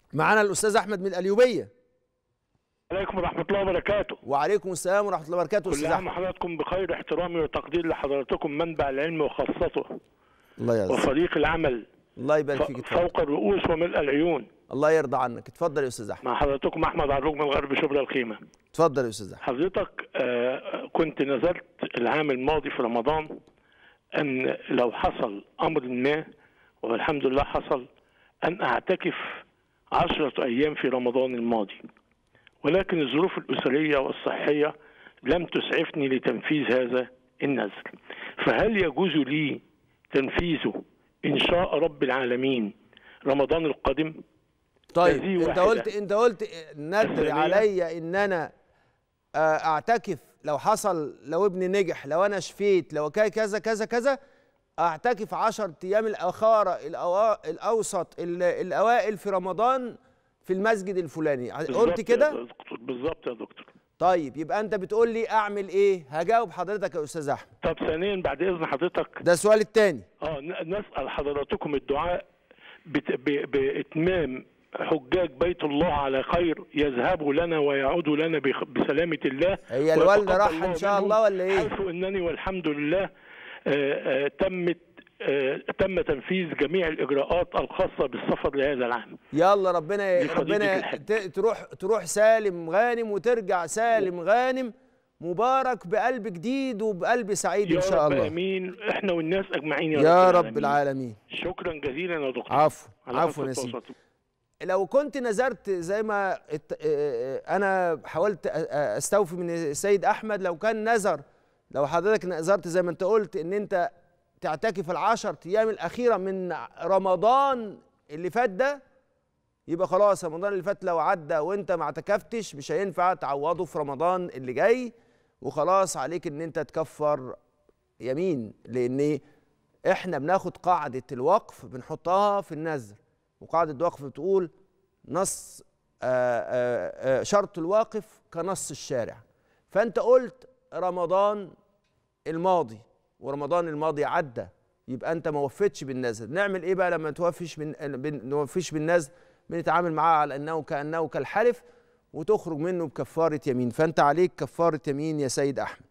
معانا الاستاذ احمد من القليوبيه. عليكم ورحمة الله وبركاته. وعليكم السلام ورحمه الله وبركاته. كل عام وحضراتكم بخير. احترامي وتقدير لحضراتكم منبع العلم وخاصته. الله يرضى. وفريق العمل. الله يبارك فيك. فوق الرؤوس وملء العيون. الله يرضى عنك. اتفضل يا استاذ احمد. مع حضراتكم احمد عروج من غرب شبرا الخيمه. اتفضل يا استاذ احمد. حضرتك كنت نذرت العام الماضي في رمضان ان لو حصل امر ما، والحمد لله حصل، ان اعتكف 10 ايام في رمضان الماضي، ولكن الظروف الاسريه والصحيه لم تسعفني لتنفيذ هذا النذر. فهل يجوز لي تنفيذه ان شاء رب العالمين رمضان القادم؟ طيب انت قلت نذر عليا ان انا اعتكف لو حصل، لو ابني نجح، لو انا شفيت، لو كذا كذا كذا، اعتكف 10 ايام الاخاره الاوسط الاوائل في رمضان في المسجد الفلاني. قلت كده بالظبط يا دكتور. طيب يبقى انت بتقول لي اعمل ايه؟ هجاوب حضرتك يا استاذ احمد. طب ثانيا بعد اذن حضرتك، ده السؤال الثاني. نسال حضراتكم الدعاء باتمام حجاج بيت الله على خير، يذهبوا لنا ويعودوا لنا بسلامه الله. هي الوالده راح ان شاء الله ولا ايه؟ حيث انني والحمد لله تم تنفيذ جميع الاجراءات الخاصه بالسفر لهذا العام. يلا ربنا تروح سالم غانم وترجع سالم غانم مبارك بقلب جديد وبقلب سعيد ان شاء الله. يا رب امين، احنا والناس اجمعين يا رب العالمين. شكرا جزيلا يا دكتور. عفوا يا سيدي. لو كنت نذرت زي ما انا حاولت استوفي من السيد احمد، لو كان نذر، لو حضرتك نذرت زي ما انت قلت ان انت تعتكف ال10 ايام الاخيره من رمضان اللي فات ده، يبقى خلاص رمضان اللي فات لو عدى وانت ما اعتكفتش مش هينفع تعوضه في رمضان اللي جاي، وخلاص عليك ان انت تكفر يمين، لان احنا بناخد قاعده الوقف بنحطها في النذر، وقاعده الوقف بتقول نص شرط الواقف كنص الشارع. فانت قلت رمضان الماضي ورمضان الماضي عدى، يبقى انت ما وفيتش بالنذر. نعمل ايه بقى لما نوفيش بالنذر؟ بنتعامل معاه على انه كانه كالحلف وتخرج منه بكفاره يمين. فانت عليك كفاره يمين يا سيد احمد.